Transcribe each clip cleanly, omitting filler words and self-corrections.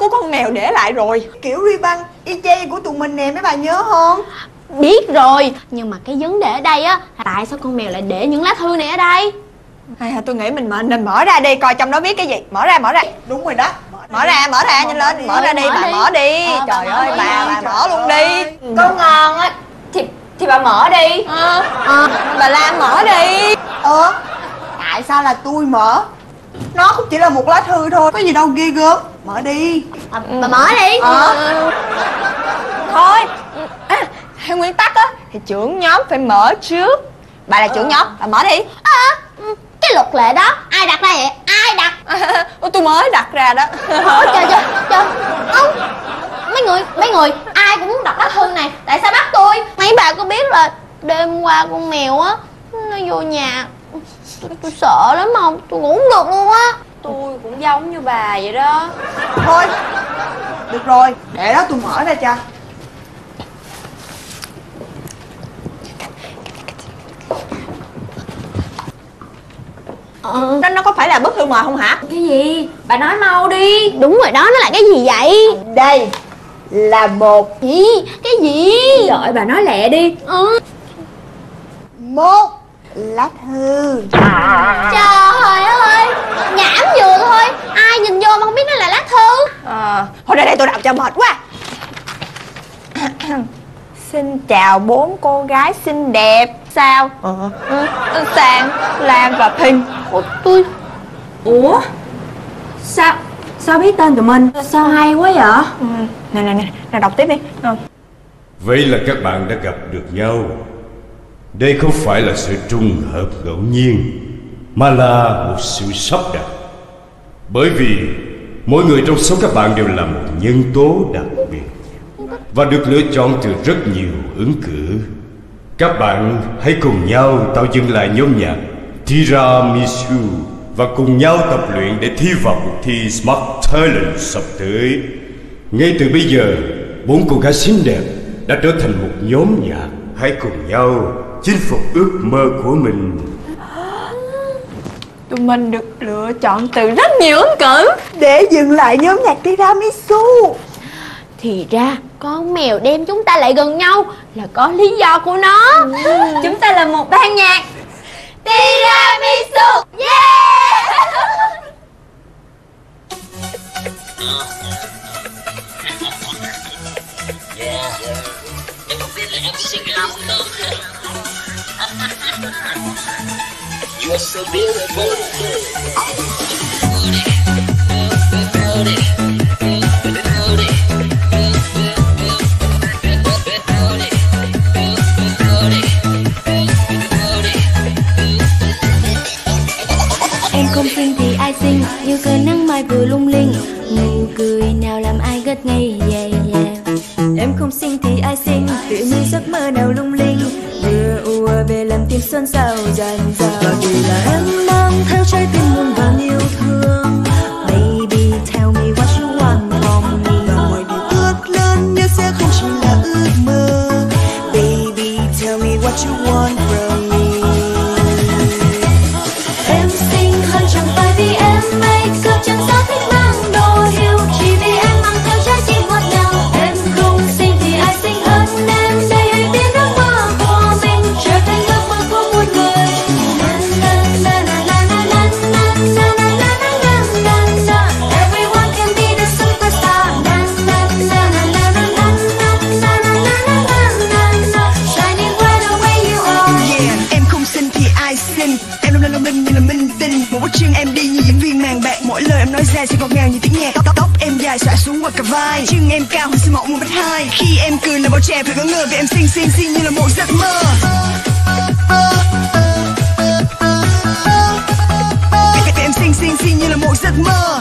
của con mèo để lại rồi. Kiểu ruy băng y chang của tụi mình nè, mấy bà nhớ không? Biết rồi, nhưng mà cái vấn đề ở đây á là tại sao con mèo lại để những lá thư này ở đây? Tôi nghĩ mình nên mở ra đi coi trong đó viết cái gì. Mở ra. Đúng rồi đó. Mở ra nhanh lên. Mở ra đi, bà mở đi. Trời ơi, bà mở luôn đi. Con ngon á thì bà mở đi. Bà Lam mở đi. Tại sao là tôi mở? Nó cũng chỉ là một lá thư thôi, có gì đâu ghê gớm. Mở đi. Bà mở đi. Thôi, theo nguyên tắc á thì trưởng nhóm phải mở trước. Bà là trưởng nhóm, bà mở đi. Cái luật lệ đó ai đặt ra vậy? Ai đặt? Tôi mới đặt ra đó. Trời. Mấy người ai cũng muốn đọc lá thư này, tại sao bắt tôi? Mấy bà có biết là đêm qua con mèo á nó vô nhà, tôi sợ lắm không? Tôi ngủ không được luôn á. Tôi cũng giống như bà vậy đó. Thôi, được rồi, để đó tôi mở ra cho. Nó có phải là bức thư mời không hả? Cái gì? Bà nói mau đi. Đúng rồi đó, nó là cái gì vậy? Đây là một Cái gì? Đợi bà nói lẹ đi. một lá thư. Trời ơi, nhảm vừa thôi, ai nhìn vô mà không biết nó là lá thư. Thôi đây tôi đọc cho mệt quá. Xin chào 4 cô gái xinh đẹp. Sao? Sang, Lam và Thinh. Ủa? Sao biết tên tụi mình? Sao hay quá vậy? Nè, đọc tiếp đi. Vậy là các bạn đã gặp được nhau. Đây không phải là sự trùng hợp ngẫu nhiên, mà là một sự sắp đặt. Bởi vì mỗi người trong số các bạn đều là một nhân tố đặc biệt và được lựa chọn từ rất nhiều ứng cử. Các bạn hãy cùng nhau tạo dựng lại nhóm nhạc Tiramisu và cùng nhau tập luyện để thi vào cuộc thi Smart Talent sắp tới. Ngay từ bây giờ, 4 cô gái xinh đẹp đã trở thành một nhóm nhạc. Hãy cùng nhau chinh phục ước mơ của mình. Tụi mình được lựa chọn từ rất nhiều ứng cử Để dừng lại nhóm nhạc Tiramisu. Thì ra con mèo đem chúng ta lại gần nhau là có lý do của nó. Chúng ta là một ban nhạc Tiramisu. Yeah! You're so beautiful. Em không xinh thì ai xinh, như cờ nắng mai vừa lung linh, nụ cười nào làm ai ngất ngây. Em không xinh thì ai xinh, tựa như giấc mơ nào lung linh, vừa ùa về làm tim xôn xao dần dần. Và vì là em mang theo trái tim muôn vàn yêu thương, baby tell me what you want from me. Và mọi điều ước lớn nhất sẽ không chỉ là ước mơ, Baby tell me what you want from me. Em xinh hơn chẳng phải vì em make up, chẳng sao thích mang đồ hiệu, chỉ vì em mang theo trái tim ngọt ngào. Em không xinh thì ai xinh hơn em, đây hãy biến ước mơ của mình trở thành ước mơ của một người. Everyone can be the superstar. Shining right away you are. yeah. Em không xinh thì ai xinh, em lung linh như là minh tinh. Một bước chân em đi như diễn viên màn bạc, mỗi lời em nói ra sẽ ngọt ngào như tiếng nhạc. Tóc em dài xõa xuống qua cả vai, chân em cao hơn xinh mộng một mét hai. Khi em cười là bao trẻ phải ngỡ ngơ vì em xinh như là một giấc mơ. Vì em xinh như là một giấc mơ.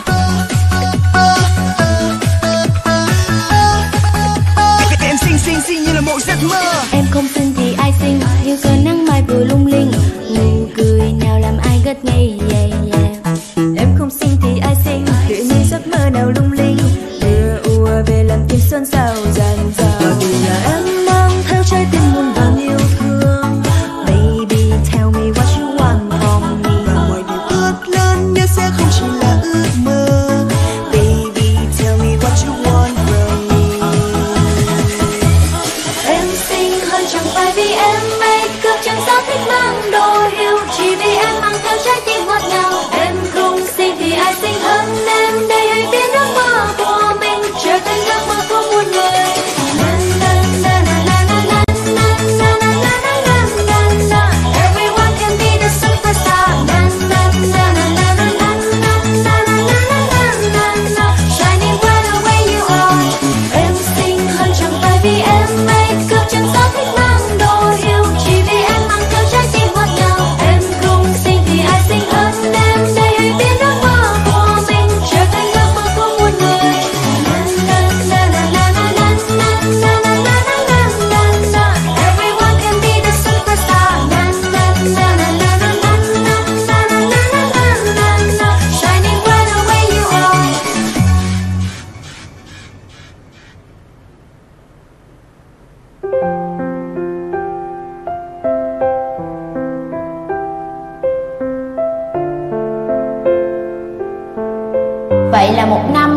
Vì em xinh như là một giấc mơ. Em không xinh thì ai xinh, như cờ nắng mai vừa lung linh, nụ cười nào làm ai ngất ngây. Em không xinh thì ai xinh, tựa như giấc mơ nào lung linh, vừa ùa về làm tim xôn xao dần dần. Và vì là em mang theo trái tim muôn vàn yêu thương,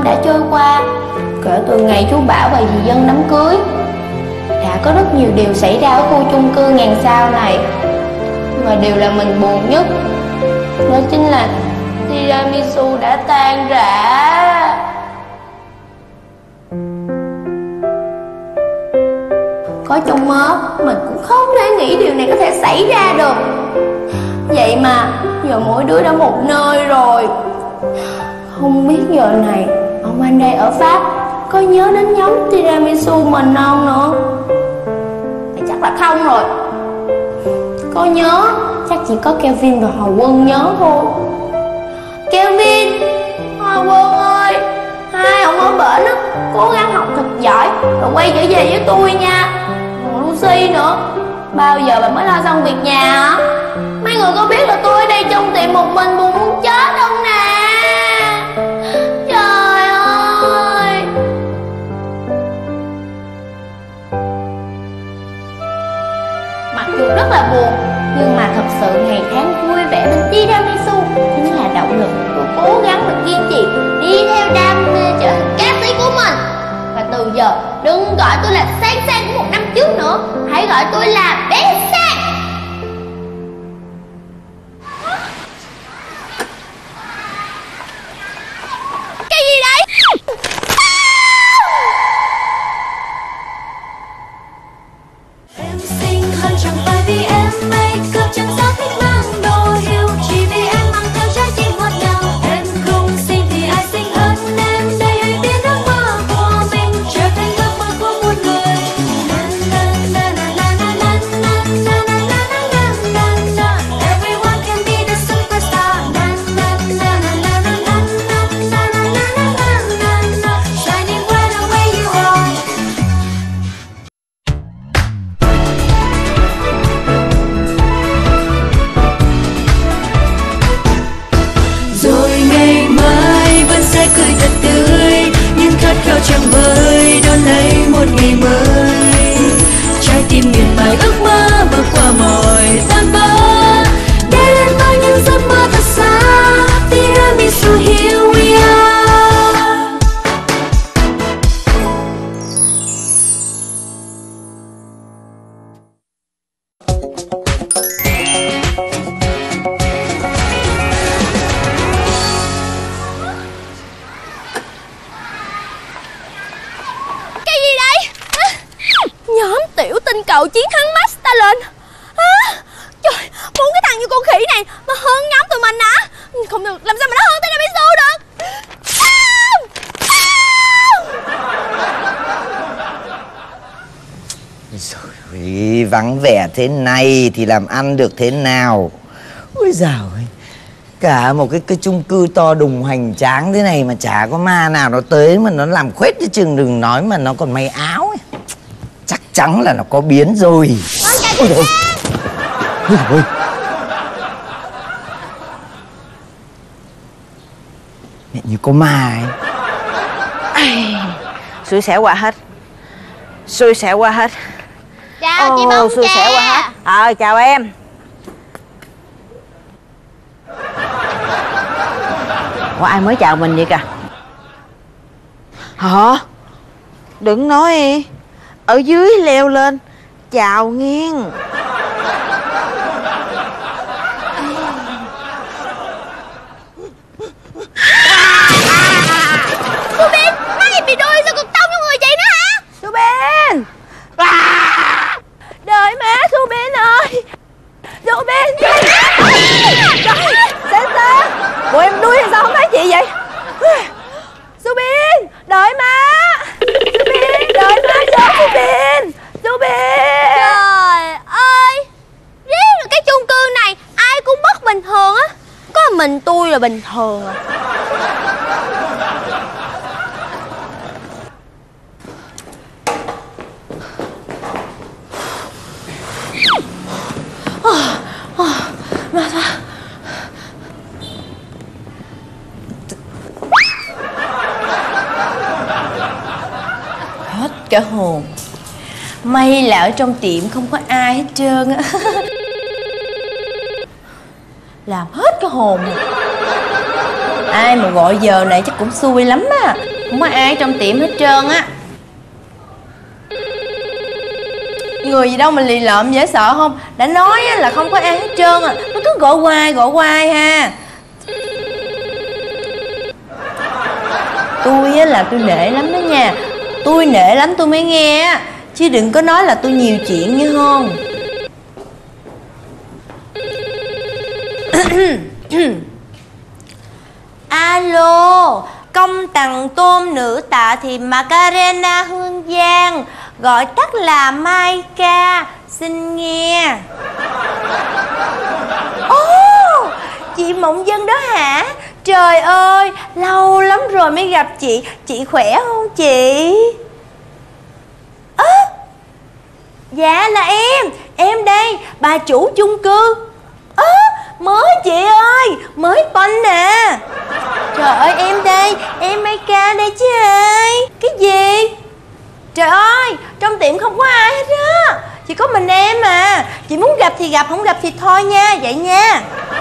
đã trôi qua. Kể từ ngày chú Bảo và dì Dân đám cưới, đã có rất nhiều điều xảy ra ở khu chung cư ngàn sao này. Và điều làm mình buồn nhất đó chính là tiramisu đã tan rã. Có trong mơ mình cũng không thể nghĩ điều này có thể xảy ra được. Vậy mà giờ mỗi đứa đã một nơi rồi. Không biết giờ này ông anh đây ở Pháp có nhớ đến nhóm tiramisu mình không nữa? Thì chắc là không rồi. Có nhớ chắc chỉ có Kelvin và Hồng Quân nhớ thôi. Kelvin, Hồng Quân ơi, hai ông ở bển á, cố gắng học thật giỏi rồi quay trở về với tôi nha. Còn Lucy nữa, bao giờ bà mới lo xong việc nhà hả? Mấy người có biết là tôi ở đây trong tiệm một mình buồn muốn chết không nè? Trời ơi. Mặc dù rất là buồn, nhưng mà thật sự ngày tháng vui vẻ bên tiramisu chính là động lực tôi cố gắng và kiên trì đi theo đam mê trở thành ca sĩ của mình. Và từ giờ đừng gọi tôi là Sang Sang của một năm trước nữa, hãy gọi tôi là bé Sang. Cái gì đấy? Em xinh hơn chẳng phải vì em make up chẳng xác thích mang đồ hiệu, chỉ vì em mang theo trái tim ngọt ngào. Em không xinh thì ai xinh hơn em, đây hãy biến ước mơ của mình trở thành ước mơ của một người. Everyone can be the superstar. Shining bright where you are. Rồi ngày mai vẫn sẽ cười thật tươi, nhưng khát khao chẳng vơi đón lấy một ngày mới. Trái tim miền bài ước mơ vượt qua mọi tan vỡ, để lên bao những giấc mơ thật xa. Tiramisu, here we are. Cái gì đấy? Nhóm tiểu tinh cầu chiến thắng Master lên. Trời, bốn cái thằng như con khỉ này mà hơn nhóm tụi mình hả? Không được, làm sao mà nó hơn tiramisu được? Rồi, vắng vẻ thế này thì làm ăn được thế nào? Ôi dào ơi, cả một cái chung cư to đùng hoành tráng thế này mà chả có ma nào nó tới mà nó làm khuét cái chừng, đừng nói mà nó còn may áo ấy. Chắc chắn là nó có biến rồi. Ôi trời ơi. Ôi trời ơi. Mẹ như có ma ấy. Xui xẻo qua hết. Xui xẻo qua hết. Chào chị Bông xui xẻo qua hết. Chào em. Có ai mới chào mình vậy kìa? Hả? Đừng nói ở dưới leo lên chào nghiêng. Subin, má em bị đuôi sao còn tông vô người chị nữa hả? Subin! Đợi má Subin ơi! Subin! Trời! Sao? Bộ em đuôi sao không thấy chị vậy? Subin! Đợi má! Subin! Đợi má cho Subin! Subin! Trời ơi! Riêng là cái chung cư này ai cũng bất bình thường á. Có mình tôi là bình thường à. Hết cả hồn. May là ở trong tiệm không có ai hết trơn á. Làm hết cái hồn. Ai mà gọi giờ này chắc cũng xui lắm á. không có ai trong tiệm hết trơn á. Người gì đâu mà lì lợm dễ sợ không? Đã nói là không có ai hết trơn à. Nó cứ gọi hoài ha. Tôi là tôi nể lắm đó nha. Tôi nể lắm tôi mới nghe á, chứ đừng có nói là tôi nhiều chuyện như không. Alo, công tặng tôm nữ tạ thì Macarena Hương Giang, gọi tắt là Mai Ca, xin nghe. Ồ, chị Mộng Dân đó hả? Trời ơi, lâu lắm rồi mới gặp chị khỏe không chị? Dạ là em đây, bà chủ chung cư. Mới chị ơi, mới banh nè. Trời ơi em đây, em Mai Ca đây chứ ai. Cái gì? Trời ơi, trong tiệm không có ai hết á, chỉ có mình em à. Chị muốn gặp thì gặp, không gặp thì thôi nha, vậy nha.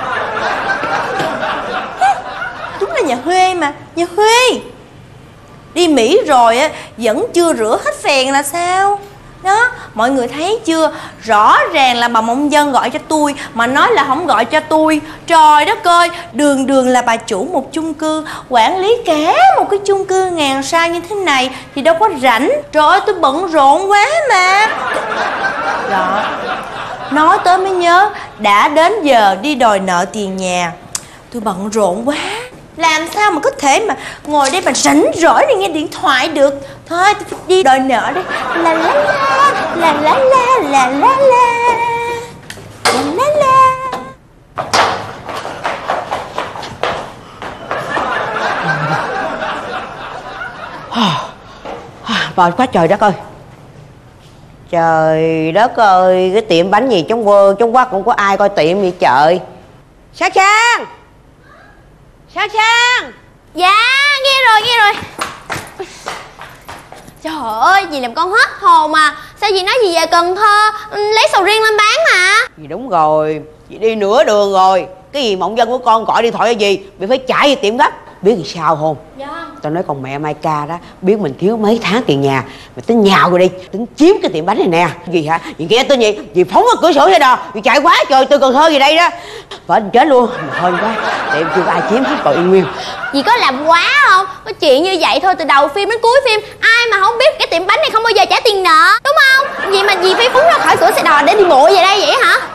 Đúng là nhà Huê mà, nhà Huê. Đi Mỹ rồi á, vẫn chưa rửa hết phèn là sao? Đó, mọi người thấy chưa? Rõ ràng là bà Mộng Dân gọi cho tôi mà nói là không gọi cho tôi. Trời đất ơi, đường là bà chủ một chung cư, quản lý cả một cái chung cư ngàn sao như thế này thì đâu có rảnh. Trời ơi, tôi bận rộn quá mà. Đó, nói tới mới nhớ, đã đến giờ đi đòi nợ tiền nhà. Tôi bận rộn quá, làm sao mà có thể mà ngồi đây mà rảnh rỗi để nghe điện thoại được. Thôi tôi phải đi đòi nợ đi. La la la, la la la, la la la, la la la. Mệt quá trời đất ơi. Trời đất ơi, cái tiệm bánh gì trong quá cũng có ai coi tiệm vậy trời. Sang Sang, Sang Sang. Dạ, nghe rồi. Trời ơi, dì làm con hết hồn mà. Sao dì nói dì về Cần Thơ lấy sầu riêng lên bán mà? Dì đúng rồi, dì đi nửa đường rồi. Cái gì Mộng Dân của con gọi điện thoại cho dì, bị phải chạy về tiệm gấp. Biết gì sao không? Dạ. Tao nói con mẹ Mai Ca đó, biết mình thiếu mấy tháng tiền nhà, mày tính nhào rồi đi, tính chiếm cái tiệm bánh này nè. Gì hả? Dì nghe tên gì? Dì phóng cái cửa sổ xe đò, dì chạy quá trời từ Cần Thơ về đây đó. Vợ chết luôn, mà hên quá, tiệm chưa có ai chiếm hết còn yên nguyên. Dì có làm quá không? Có chuyện như vậy thôi, từ đầu phim đến cuối phim ai mà không biết cái tiệm bánh này không bao giờ trả tiền nợ, đúng không? Vì mà dì phải phóng ra khỏi cửa xe đò để đi bộ về đây vậy hả?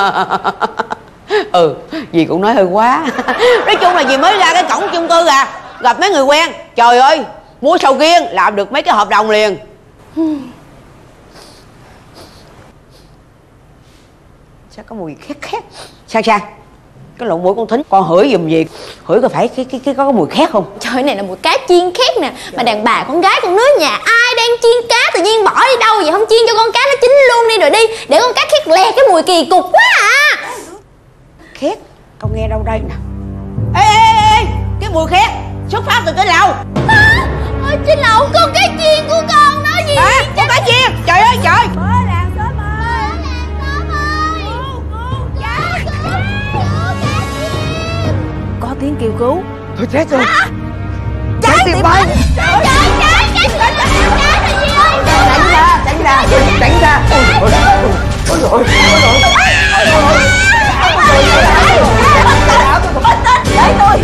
Ừ, dì cũng nói hơi quá. Nói chung là dì mới ra cái cổng chung cư à, gặp mấy người quen. Trời ơi, mua sầu riêng làm được mấy cái hợp đồng liền. Sao có mùi khét. Sang cái lỗ mũi con thính, con hửi giùm gì, hửi có phải có cái mùi khét không? Trời, này là mùi cá chiên khét nè. Mà đàn bà con gái con nước nhà ai đang chiên cá tự nhiên bỏ đi đâu vậy? Không chiên cho con cá nó chín luôn đi rồi đi, để con cá khét lè, cái mùi kỳ cục quá à. Khét, con nghe đâu đây nè. Ê, cái mùi khét xuất phát từ cái lầu. Ôi, trên lầu con cá chiên của con đó gì? Con cá chiên, trời ơi trời. Có tiếng kêu cứu. Thôi chết rồi. Cháy tiệm bánh. Tránh ra. Ôi rồi. Để tôi.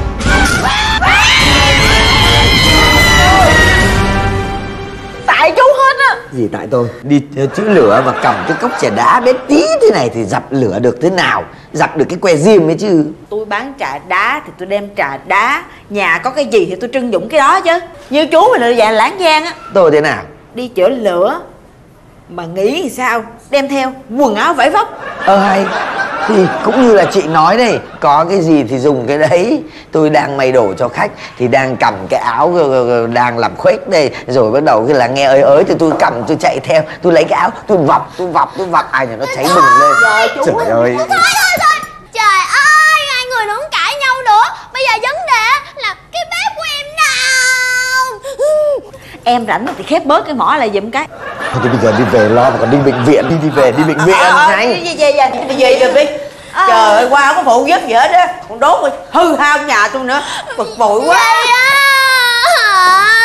Tại chú hết á. Gì tại tôi? Đi chữ lửa và cầm cái cốc chè đá bé tí thế này thì dập lửa được thế nào? Dập được cái que diêm ấy chứ. Tôi bán trà đá thì tôi đem trà đá, nhà có cái gì thì tôi trưng dụng cái đó chứ. Như chú mình là dạng lãng giang á. Tôi thế nào? Đi chữa lửa mà nghĩ thì sao? Đem theo quần áo vải vóc. Hay thì cũng như là chị nói đây, có cái gì thì dùng cái đấy. Tôi đang may đồ cho khách thì đang cầm cái áo đang làm khuếch đây, rồi bắt đầu cái là nghe ới thì tôi cầm, tôi chạy theo, tôi lấy cái áo, tôi vọc ai nhà nó cháy bừng lên. Trời ơi. Thôi. Trời ơi, hai người nó không cãi nhau nữa. Bây giờ vấn đề là cái bếp của em nào? Em rảnh thì khép bớt cái mỏ lại giùm cái. Thôi bây giờ đi về lo mà còn đi bệnh viện, đi viện nhanh. Về được đi. Trời ơi, qua không có phụ giúp gì hết á, còn đốt rồi hư hao nhà tôi nữa, bực bội quá. Vậy à?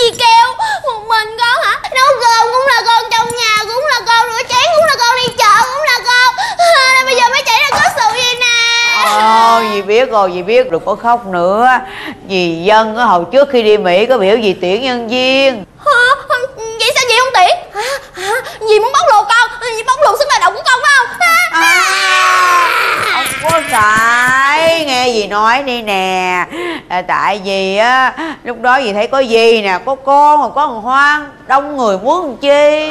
gì kêu. Một mình con hả? Nấu cơm cũng là con, trong nhà cũng là con, rửa chén cũng là con, đi chợ cũng là con. Nên bây giờ mới chảy ra có sự vậy nè. Dì biết rồi, dì biết, đừng có khóc nữa. Dì Dân á, hồi trước khi đi Mỹ có biểu dì tuyển nhân viên. Hả? Vậy sao dì không tuyển? Dì muốn bóc lột con, dì bóc lột sức lao động của con phải không? Không có phải, nghe dì nói đi nè. Tại vì á lúc đó dì thấy có dì nè, có con rồi có thằng Hoan, đông người muốn làm chi.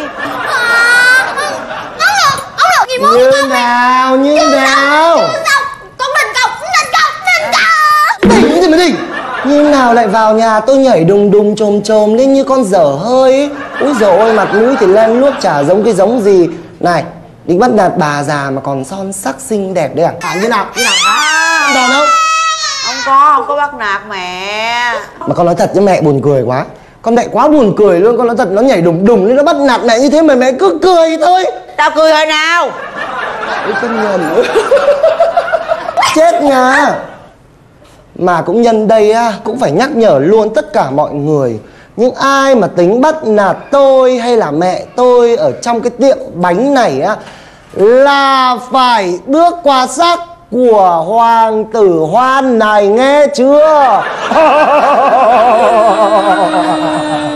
Ông được gì muốn như nào như nào con đình công. Đỉnh gì mà đỉnh, như nào lại vào nhà tôi nhảy đùng đùng chồm chồm lên như con dở hơi ấy. Úi dồi ôi, mặt mũi thì lem luốc chả giống cái giống gì. Này, định bắt nạt bà già mà còn son sắc xinh đẹp đấy à? Như nào hả? Không đòn đâu. Không có bắt nạt mẹ. Mà con nói thật với mẹ buồn cười quá. Con mẹ quá buồn cười luôn, con nói thật, nó nhảy đùng đùng lên nó bắt nạt mẹ như thế mà mẹ cứ cười thôi. Tao cười hồi nào? Ôi con nhầm. Chết nha. Mà cũng nhân đây á, cũng phải nhắc nhở luôn tất cả mọi người. Những ai mà tính bắt nạt tôi hay là mẹ tôi ở trong cái tiệm bánh này á, là phải bước qua xác của hoàng tử Hoan này, nghe chưa?